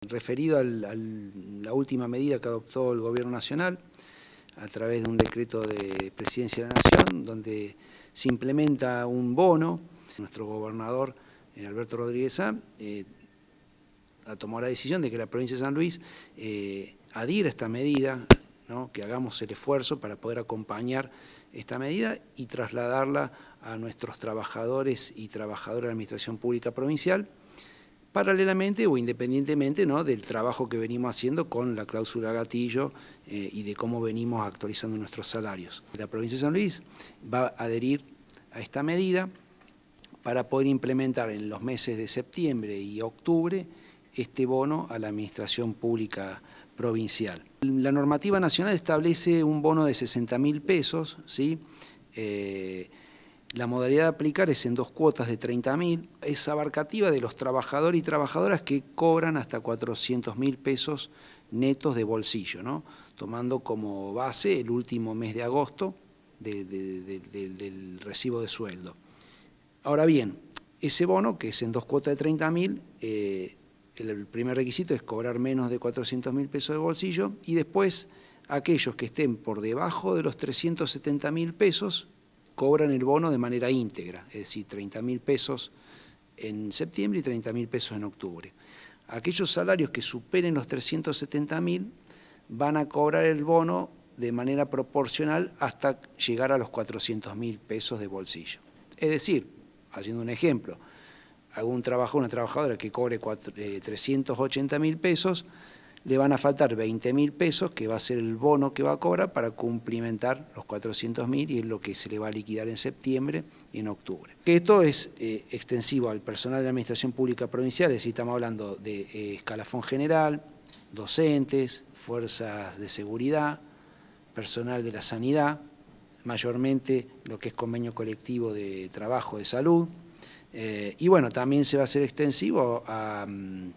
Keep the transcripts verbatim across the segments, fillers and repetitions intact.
Referido a la última medida que adoptó el Gobierno Nacional, a través de un decreto de Presidencia de la Nación, donde se implementa un bono, nuestro gobernador eh, Alberto Rodríguez Saá eh, tomó la decisión de que la provincia de San Luis eh, adhiera a esta medida, ¿no? Que hagamos el esfuerzo para poder acompañar esta medida y trasladarla a nuestros trabajadores y trabajadoras de la Administración Pública Provincial, paralelamente o independientemente, ¿no?, del trabajo que venimos haciendo con la cláusula gatillo eh, y de cómo venimos actualizando nuestros salarios. La provincia de San Luis va a adherir a esta medida para poder implementar en los meses de septiembre y octubre este bono a la Administración Pública Provincial. La normativa nacional establece un bono de sesenta mil pesos, ¿sí? Eh, La modalidad de aplicar es en dos cuotas de treinta mil, es abarcativa de los trabajadores y trabajadoras que cobran hasta cuatrocientos mil pesos netos de bolsillo, ¿no? Tomando como base el último mes de agosto de, de, de, de, del recibo de sueldo. Ahora bien, ese bono, que es en dos cuotas de treinta mil, eh, el primer requisito es cobrar menos de cuatrocientos mil pesos de bolsillo, y después aquellos que estén por debajo de los trescientos setenta mil pesos cobran el bono de manera íntegra, es decir, treinta mil pesos en septiembre y treinta mil pesos en octubre. Aquellos salarios que superen los trescientos setenta mil van a cobrar el bono de manera proporcional hasta llegar a los cuatrocientos mil pesos de bolsillo. Es decir, haciendo un ejemplo, algún trabajador, una trabajadora que cobre trescientos ochenta mil pesos, le van a faltar veinte mil pesos, que va a ser el bono que va a cobrar para cumplimentar los cuatrocientos mil, y es lo que se le va a liquidar en septiembre y en octubre. Esto es eh, extensivo al personal de la Administración Pública Provincial, es decir, estamos hablando de eh, escalafón general, docentes, fuerzas de seguridad, personal de la sanidad, mayormente lo que es convenio colectivo de trabajo de salud, eh, y bueno, también se va a hacer extensivo a...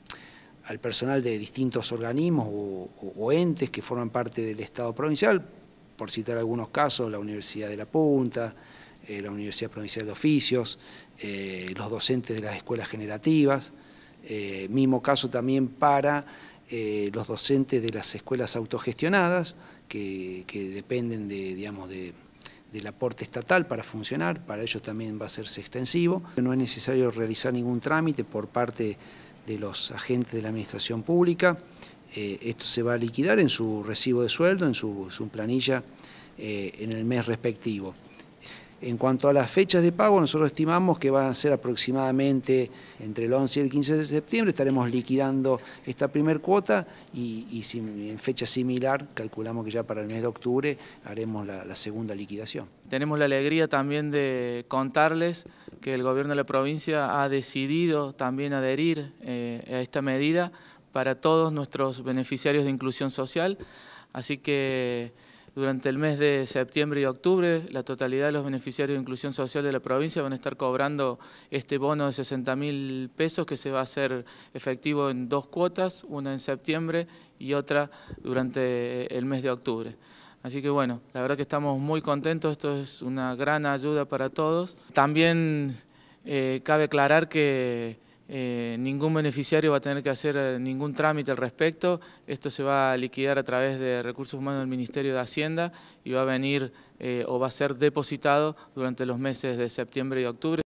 al personal de distintos organismos o, o entes que forman parte del Estado provincial, por citar algunos casos, la Universidad de La Punta, eh, la Universidad Provincial de Oficios, eh, los docentes de las escuelas generativas, eh, mismo caso también para eh, los docentes de las escuelas autogestionadas, que, que dependen de, digamos, de, del aporte estatal para funcionar, para ellos también va a hacerse extensivo. No es necesario realizar ningún trámite por parte de los agentes de la Administración Pública. Eh, esto se va a liquidar en su recibo de sueldo, en su, su planilla eh, en el mes respectivo. En cuanto a las fechas de pago, nosotros estimamos que van a ser aproximadamente entre el once y el quince de septiembre, estaremos liquidando esta primer cuota y, y si, en fecha similar, calculamos que ya para el mes de octubre haremos la, la segunda liquidación. Tenemos la alegría también de contarles que el Gobierno de la provincia ha decidido también adherir eh, a esta medida para todos nuestros beneficiarios de inclusión social, así que durante el mes de septiembre y octubre, la totalidad de los beneficiarios de inclusión social de la provincia van a estar cobrando este bono de sesenta mil pesos que se va a hacer efectivo en dos cuotas, una en septiembre y otra durante el mes de octubre. Así que bueno, la verdad que estamos muy contentos, esto es una gran ayuda para todos. También eh, cabe aclarar que Eh, ningún beneficiario va a tener que hacer eh, ningún trámite al respecto. Esto se va a liquidar a través de Recursos Humanos del Ministerio de Hacienda y va a venir eh, o va a ser depositado durante los meses de septiembre y octubre.